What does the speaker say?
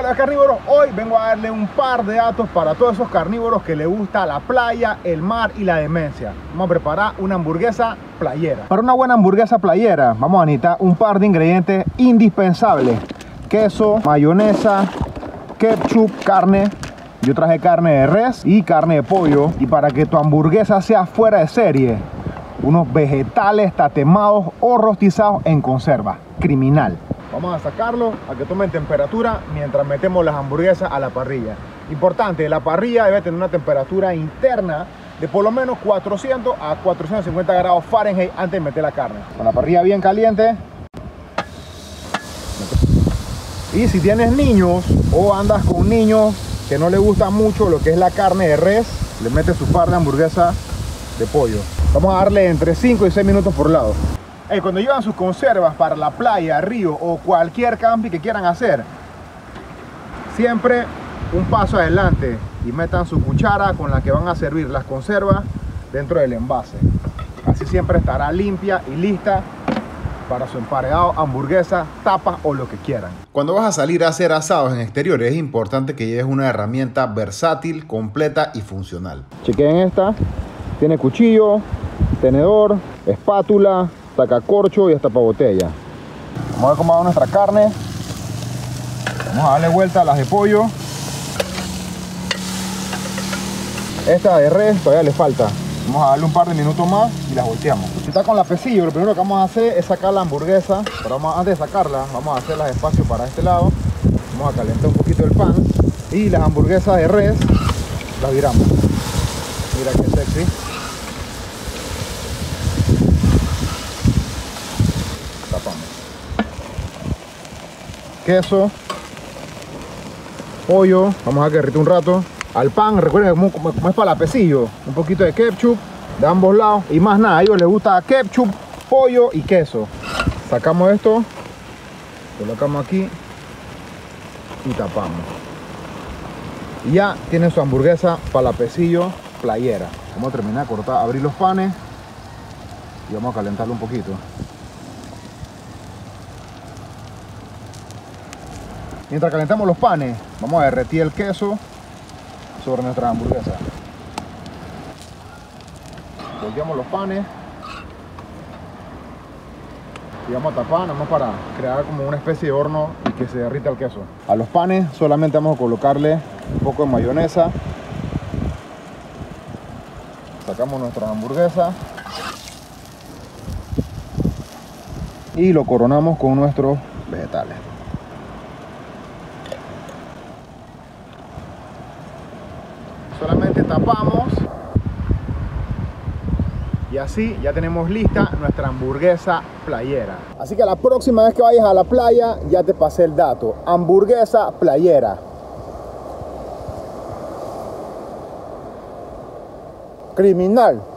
de carnívoros, hoy vengo a darle un par de datos para todos esos carnívoros que les gusta la playa, el mar y la demencia. Vamos a preparar una hamburguesa playera. Para una buena hamburguesa playera vamos a necesitar un par de ingredientes indispensables: queso, mayonesa, ketchup, carne. Yo traje carne de res y carne de pollo. Y para que tu hamburguesa sea fuera de serie, unos vegetales tatemados o rostizados en conserva. Criminal. Vamos a sacarlo a que tomen temperatura mientras metemos las hamburguesas a la parrilla. Importante, la parrilla debe tener una temperatura interna de por lo menos 400 a 450 grados Fahrenheit antes de meter la carne. Con la parrilla bien caliente. Y si tienes niños o andas con niños que no les gusta mucho lo que es la carne de res, le metes su par de hamburguesa de pollo. Vamos a darle entre 5 y 6 minutos por lado. Cuando llevan sus conservas para la playa, río o cualquier camping que quieran hacer, siempre un paso adelante y metan su cuchara con la que van a servir las conservas dentro del envase. Así siempre estará limpia y lista para su emparedado, hamburguesa, tapas o lo que quieran. Cuando vas a salir a hacer asados en exteriores es importante que lleves una herramienta versátil, completa y funcional. Chequen esta, tiene cuchillo, tenedor, espátula, sacacorcho y hasta para botella. Vamos a ver cómo va nuestra carne. Vamos a darle vuelta a las de pollo. Esta de res todavía le falta. Vamos a darle un par de minutos más y las volteamos. Si está con la pesillo, lo primero que vamos a hacer es sacar la hamburguesa. Pero antes de sacarla, vamos a hacerlas despacio para este lado. Vamos a calentar un poquito el pan. Y las hamburguesas de res las viramos. Mira qué sexy. Queso, pollo, vamos a derretir un rato. Al pan, recuerden que como es para pesillo, un poquito de ketchup de ambos lados y más nada. A ellos les gusta ketchup, pollo y queso. Sacamos esto, colocamos aquí y tapamos. Y ya tienen su hamburguesa para pesillo playera. Vamos a terminar de cortar, abrir los panes y vamos a calentarlo un poquito. Mientras calentamos los panes, vamos a derretir el queso sobre nuestra hamburguesa. Volteamos los panes y vamos a tapar, nada más para crear como una especie de horno y que se derrita el queso. A los panes solamente vamos a colocarle un poco de mayonesa. Sacamos nuestra hamburguesa y lo coronamos con nuestros vegetales. Solamente tapamos y así ya tenemos lista nuestra hamburguesa playera. Así que la próxima vez que vayas a la playa, ya te pasé el dato: hamburguesa playera. Criminal.